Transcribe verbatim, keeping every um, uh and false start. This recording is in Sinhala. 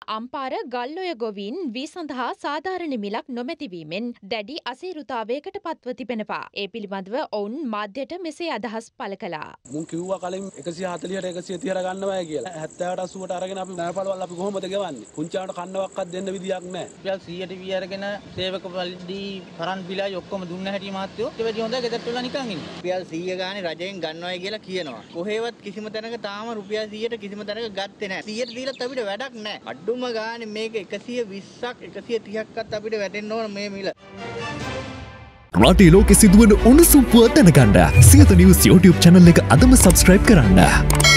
අම්පාර ගල්ඔය ගොවීන් වී සඳහා සාධාරණ මිලක් නොමැතිවීමෙන් දැඩි අසීරුතාවයකට පත්ව තිබෙනවා. ඒ පිළිබඳව ඔවුන් මාධ්‍යට මෙසේ අදහස් පළ කළා. මුන් කිව්වා කලින් එකසිය හතළිහට එකසිය තිහට ගන්නවා කියලා. හැත්තෑවට අසූවට අරගෙන අපි නෑපළවල් අපි කොහොමද ගෙවන්නේ? පුංචාට කන්නවක්වත් දෙන්න විදියක් නැහැ. රුපියල් සීයට වී අරගෙන සේවක පරිදි පරන් බිලයි ඔක්කොම දුන්න හැටි මාත්‍යෝ ඒ වැඩි හොඳයි ගෙදරට වෙලා නිකන් ඉන්නේ. රුපියල් සීය ගානේ රජයෙන් ගන්නවයි කියලා කියනවා. කොහෙවත් කිසිම තැනක තාම රුපියල් සීයට කිසිම තැනක ගත්තේ නැහැ. සීයට දීලත් අපිට වැඩක් නැහැ. අඩුම ගානේ මේක එකසිය විස්සක් එකසිය තිහක්වත් අපිට වැටෙන්න ඕන මේ මිල. රටේ ලෝකෙ සිදුවන උණුසුම් පුවත් දැනගන්න සියත නිවුස් YouTube channel එක අදම subscribe කරන්න.